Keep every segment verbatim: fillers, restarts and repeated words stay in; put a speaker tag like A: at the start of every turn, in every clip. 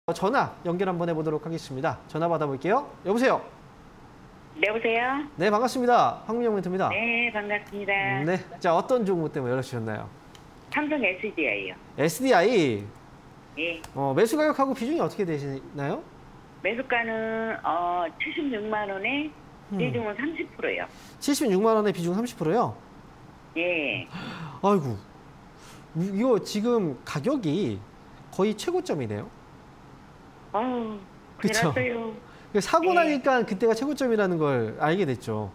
A: 전화 연결 한번 해보도록 하겠습니다. 전화 받아볼게요. 여보세요?
B: 네, 여보세요?
A: 네, 반갑습니다. 황민영 멘토입니다.
B: 네, 반갑습니다.
A: 네, 자 어떤 종목 때문에 연락주셨나요?
B: 삼성 에스디아이요.
A: 에스디아이,
B: 예.
A: 어, 매수 가격하고 비중이 어떻게 되시나요?
B: 매수가는 어, 칠십육만 원에
A: 음.
B: 비중은 삼십 퍼센트요.
A: 칠십육만 원에 비중 삼십 퍼센트요?
B: 예.
A: 아이고, 이거 지금 가격이 거의 최고점이네요.
B: 어우,
A: 그쵸?
B: 그랬어요.
A: 사고
B: 예.
A: 나니까 그때가 최고점이라는 걸 알게 됐죠.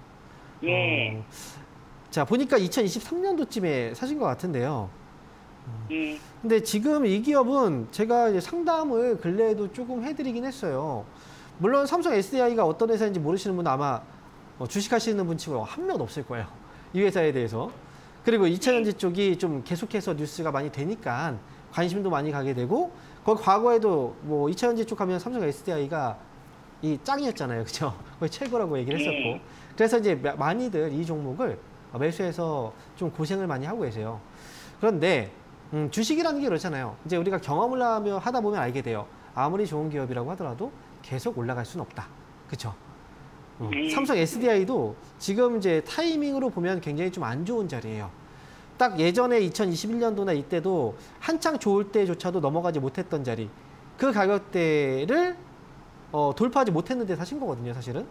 B: 예.
A: 어, 자, 보니까 이천이십삼 년도쯤에 사신 것 같은데요.
B: 예.
A: 근데 지금 이 기업은 제가 이제 상담을 근래에도 조금 해드리긴 했어요. 물론 삼성 에스디아이가 어떤 회사인지 모르시는 분은 아마 어, 주식하시는 분 치고 한 명 없을 거예요. 이 회사에 대해서. 그리고 이차전지 쪽이 좀 계속해서 뉴스가 많이 되니까 관심도 많이 가게 되고, 거기 과거에도 뭐 이차전지 쪽 하면 삼성 에스디아이가 이 짱이었잖아요. 그죠? 거의 최고라고 얘기를 했었고.
B: 예.
A: 그래서 이제 많이들 이 종목을 매수해서 좀 고생을 많이 하고 계세요. 그런데 음, 주식이라는 게 그렇잖아요. 이제 우리가 경험을 하며 하다 보면 알게 돼요. 아무리 좋은 기업이라고 하더라도 계속 올라갈 수는 없다. 그렇죠? 어,
B: 네.
A: 삼성 에스디아이도 지금 이제 타이밍으로 보면 굉장히 좀 안 좋은 자리예요. 딱 예전에 이천이십일 년도나 이때도 한창 좋을 때조차도 넘어가지 못했던 자리, 그 가격대를 어, 돌파하지 못했는데 사신 거거든요, 사실은.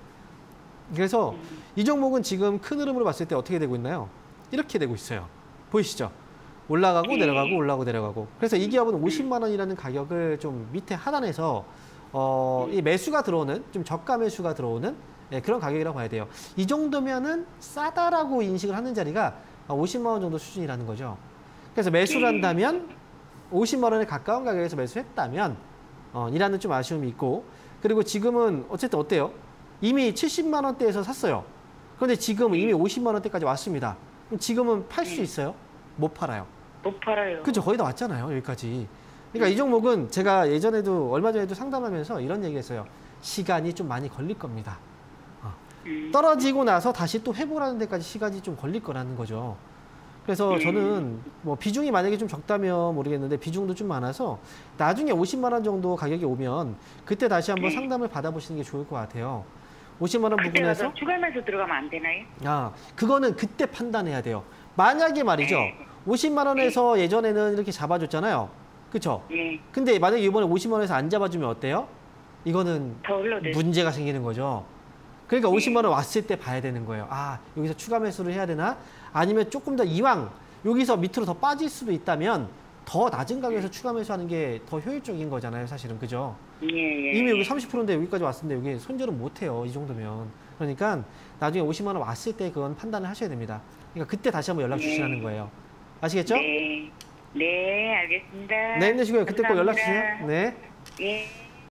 A: 그래서
B: 음.
A: 이 종목은 지금 큰 흐름으로 봤을 때 어떻게 되고 있나요? 이렇게 되고 있어요. 보이시죠? 올라가고
B: 네.
A: 내려가고 올라가고 내려가고. 그래서 이 기업은 오십만 원이라는 가격을 좀 밑에 하단에서 어, 이 매수가 들어오는, 좀 저가 매수가 들어오는 예, 그런 가격이라고 봐야 돼요. 이 정도면은 싸다라고 인식을 하는 자리가 오십만 원 정도 수준이라는 거죠. 그래서 매수를 한다면 오십만 원에 가까운 가격에서 매수했다면 어, 이라는 좀 아쉬움이 있고, 그리고 지금은 어쨌든 어때요? 이미 칠십만 원대에서 샀어요. 그런데 지금은 이미 오십만 원대까지 왔습니다. 그럼 지금은 팔 수 있어요? 못 팔아요.
B: 못 팔아요.
A: 그죠? 거의 다 왔잖아요, 여기까지. 그러니까 이 종목은 제가 예전에도 얼마 전에도 상담하면서 이런 얘기 했어요. 시간이 좀 많이 걸릴 겁니다. 어.
B: 음.
A: 떨어지고 나서 다시 또 회복하는 데까지 시간이 좀 걸릴 거라는 거죠. 그래서 저는 뭐 비중이 만약에 좀 적다면 모르겠는데 비중도 좀 많아서 나중에 오십만 원 정도 가격이 오면 그때 다시 한번 상담을 받아보시는 게 좋을 것 같아요. 오십만 원
B: 그때
A: 부분에서
B: 가서 추가 매수 들어가면 안 되나요?
A: 아, 그거는 그때 판단해야 돼요. 만약에 말이죠. 오십만 원에서 예전에는 이렇게 잡아줬잖아요. 그쵸?
B: 예.
A: 근데 만약에 이번에 오십만 원에서 안 잡아주면 어때요? 이거는
B: 더 올라도
A: 문제가 생기는 거죠. 그러니까 오십만 원 왔을 때 봐야 되는 거예요. 아, 여기서 추가 매수를 해야 되나? 아니면 조금 더 이왕 여기서 밑으로 더 빠질 수도 있다면 더 낮은 가격에서 추가 매수하는 게 더 효율적인 거잖아요, 사실은. 그죠?
B: 예, 예.
A: 이미 여기 삼십 퍼센트인데 여기까지 왔는데 여기 손절은 못 해요, 이 정도면. 그러니까 나중에 오십만 원 왔을 때 그건 판단을 하셔야 됩니다. 그러니까 그때 다시 한번 연락 주시라는 거예요. 아시겠죠?
B: 네. 네, 알겠습니다.
A: 네, 힘내시고요. 그때 꼭 연락 주세요.
B: 감사합니다.
A: 네.
B: 예.